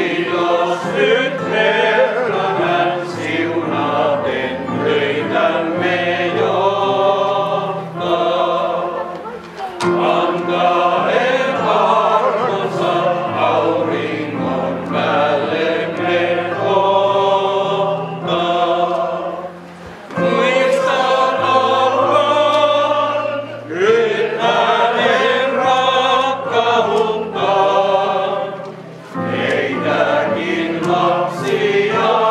Kiitos nyt Herran hän siunaten töitämme johtaa. Antaen armonsa auringon päälle me ottaa. Muistan ollaan nyt hänen rakkauttaan, heitäkin lapsia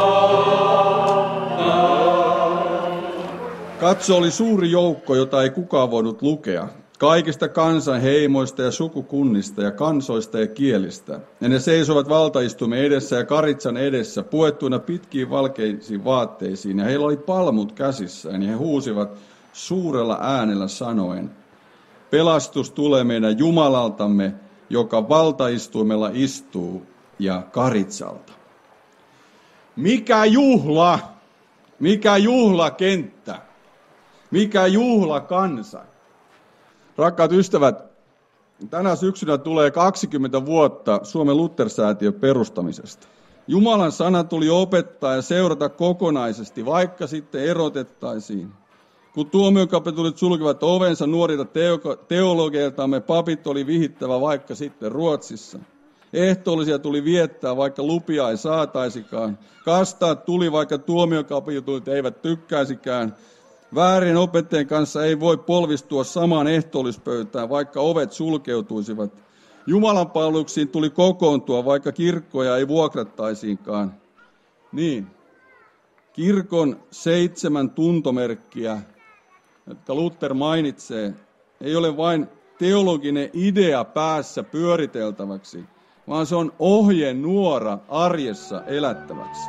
kohtaan. Katso, oli suuri joukko, jota ei kukaan voinut lukea. Kaikista kansan heimoista ja sukukunnista ja kansoista ja kielistä. Ja ne seisovat valtaistuimen edessä ja karitsan edessä, puettuina pitkiin valkeisiin vaatteisiin, ja heillä oli palmut käsissään, ja he huusivat suurella äänellä sanoen: pelastus tulee meidän Jumalaltamme, joka valtaistuimella istuu, ja karitsalta. Mikä juhla! Mikä juhlakenttä! Mikä juhlakansa! Rakkaat ystävät, tänä syksynä tulee 20 vuotta Suomen Luther-säätiön perustamisesta. Jumalan sana tuli opettaa ja seurata kokonaisesti, vaikka sitten erotettaisiin. Kun tuomiokapitulit sulkivat ovensa nuorilta teologeiltamme, papit oli vihittävä vaikka sitten Ruotsissa. Ehtoollisia tuli viettää, vaikka lupia ei saataisikaan. Kastaat tuli, vaikka tuomiokapitulit eivät tykkäisikään. Väärin opettajien kanssa ei voi polvistua samaan ehtoollispöytään, vaikka ovet sulkeutuisivat. Jumalan palveluksiin tuli kokoontua, vaikka kirkkoja ei vuokrattaisiinkaan. Niin, kirkon 7 tuntomerkkiä, jotka Luther mainitsee, ei ole vain teologinen idea päässä pyöriteltäväksi, vaan se on ohjenuora arjessa elättäväksi.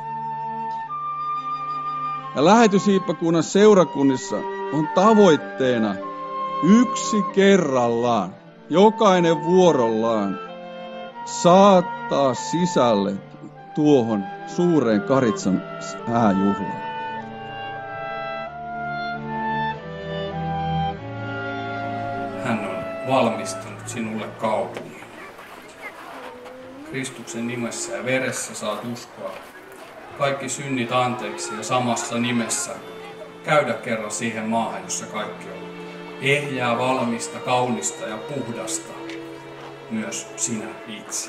Ja lähetyshiippakunnan seurakunnissa on tavoitteena yksi kerrallaan, jokainen vuorollaan, saattaa sisälle tuohon suureen karitsan hääjuhlaan. Hän on valmistanut sinulle kaupungin. Kristuksen nimessä ja veressä saat uskoa kaikki synnit anteeksi ja samassa nimessä käydä kerran siihen maahan, jossa kaikki on ehjää, valmista, kaunista ja puhdasta, myös sinä itse.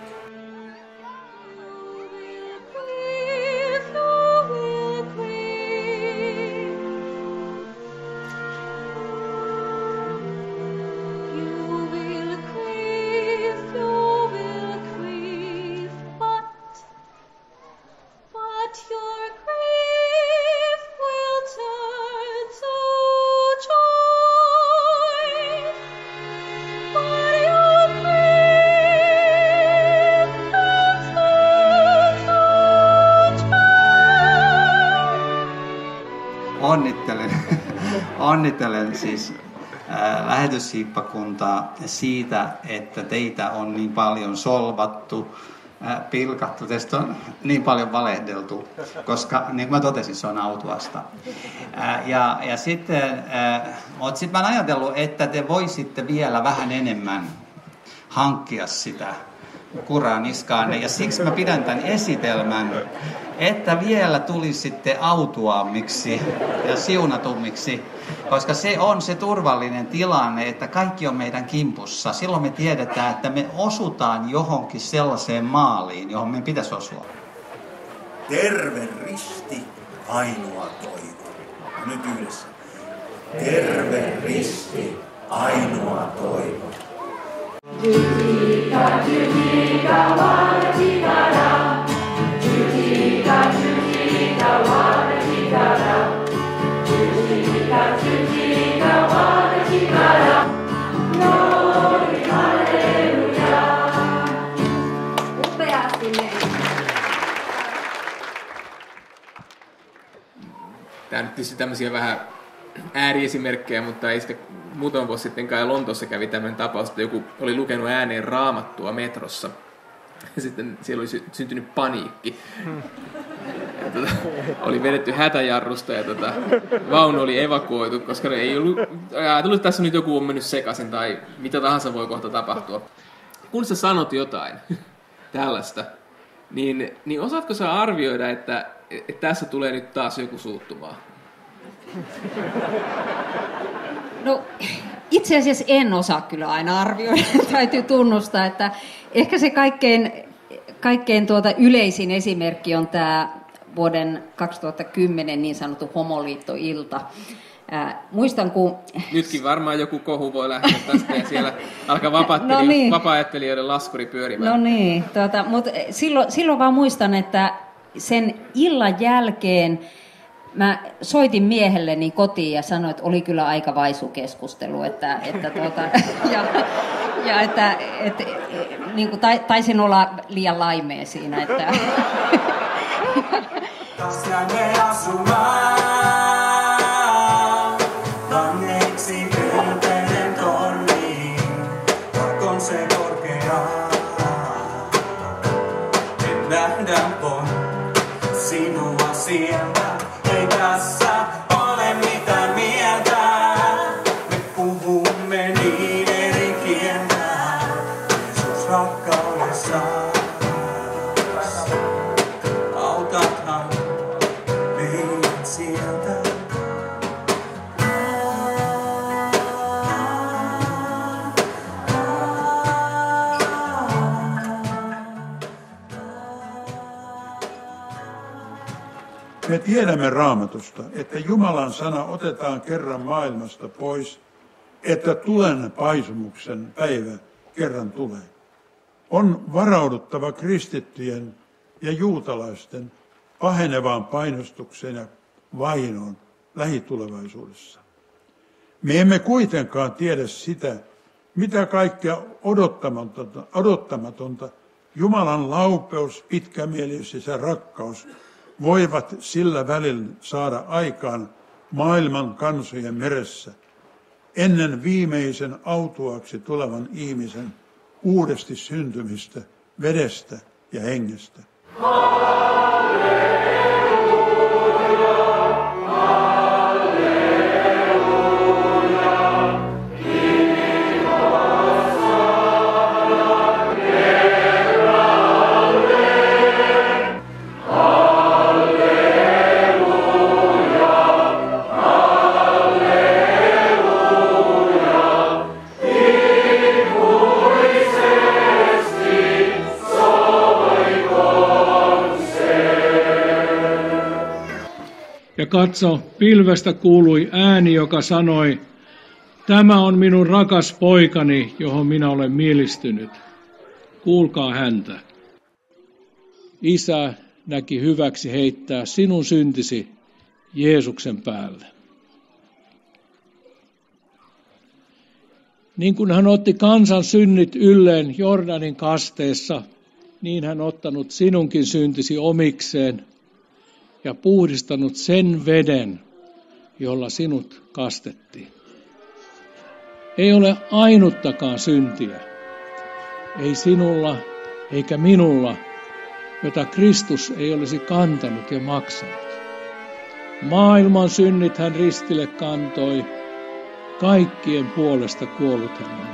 Onnittelen siis lähetyshiippakuntaa siitä, että teitä on niin paljon solvattu, pilkattu, teistä on niin paljon valehdeltu, koska niin kuin mä totesin, se on autuasta. Ja sitten, mutta sitten mä oon ajatellut, että te voisitte vielä vähän enemmän hankkia sitä kuraa niskaanne, ja siksi mä pidän tämän esitelmän, että vielä tulisitte autuaammiksi ja siunatummiksi, koska se on se turvallinen tilanne, että kaikki on meidän kimpussa. Silloin me tiedetään, että me osutaan johonkin sellaiseen maaliin, johon meidän pitäisi osua. Terve risti, ainoa toivo. Nyt yhdessä. Terve risti, ainoa toivo. Jutika, jutika, wanatikara. Jutika, jutika, wanatikara. Jutika, jutika, wanatikara. Glory, halleluja. Upeasti meitä. Tämä nyt tietysti tämmöisiä vähän ääriesimerkkejä, mutta ei sitten muutama vuosi sitten kai Lontoossa kävi tämmöinen tapaus, että joku oli lukenut ääneen Raamattua metrossa. Ja sitten siellä oli syntynyt paniikki. Ja oli vedetty hätäjarrusta ja vaunu oli evakuoitu, koska ei ollut ajatellut, että tässä nyt joku on mennyt sekaisin tai mitä tahansa voi kohta tapahtua. Kun sä sanot jotain tällaista, Niin osaatko sä arvioida, että tässä tulee nyt taas joku suuttumaan? No itse asiassa en osaa kyllä aina arvioida, täytyy tunnustaa, että ehkä se kaikkein yleisin esimerkki on tämä vuoden 2010 niin sanottu homoliittoilta. Muistan, kun... Nytkin varmaan joku kohu voi lähteä tästä ja siellä alkaa vapaa-ajattelijoiden laskuri pyörimään. No niin, mutta silloin vaan muistan, että sen illan jälkeen mä soitin miehelleni kotiin ja sanoin, että oli kyllä aika vaisu keskustelu, että niin kuin taisin olla liian laimea siinä, että... Sinua sieltä, ei tässä ole mitään mieltä. Me puhumme niin eri kieltä. Jeesus rakkaudessa, autathan meidät sieltä. Me tiedämme Raamatusta, että Jumalan sana otetaan kerran maailmasta pois, että tulen paisumuksen päivä kerran tulee. On varauduttava kristittyjen ja juutalaisten pahenevaan painostukseen ja vainoon lähitulevaisuudessa. Me emme kuitenkaan tiedä sitä, mitä kaikkea odottamatonta Jumalan laupeus, pitkämielisyys ja rakkaus voivat sillä välillä saada aikaan maailman kansojen meressä ennen viimeisen autuaksi tulevan ihmisen uudesti syntymistä vedestä ja hengestä. Ja katso, pilvestä kuului ääni, joka sanoi, tämä on minun rakas poikani, johon minä olen mielistynyt. Kuulkaa häntä. Isä näki hyväksi heittää sinun syntisi Jeesuksen päälle. Niin kuin hän otti kansan synnit ylleen Jordanin kasteessa, niin hän ottanut sinunkin syntisi omikseen ja puhdistanut sen veden, jolla sinut kastettiin. Ei ole ainuttakaan syntiä, ei sinulla eikä minulla, jota Kristus ei olisi kantanut ja maksanut. Maailman synnit hän ristille kantoi, kaikkien puolesta kuollut hän on.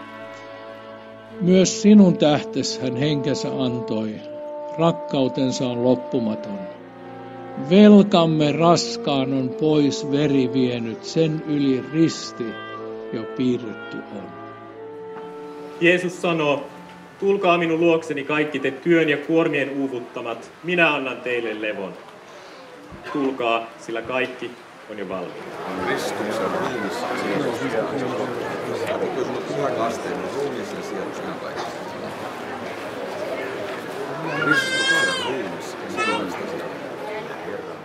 Myös sinun tähtes hän henkensä antoi, rakkautensa on loppumaton. Velkamme raskaan on pois veri vienyt, sen yli risti jo piirretty on. Jeesus sanoo, tulkaa minun luokseni kaikki te työn ja kuormien uuvuttamat, minä annan teille levon. Tulkaa, sillä kaikki on jo valmiina. Kristuksen ruumis, kun sinulla pyhä kasteen ruumis ja sielus ihan kaikki. Kristuksen ruumis, sinulla sitä siellä.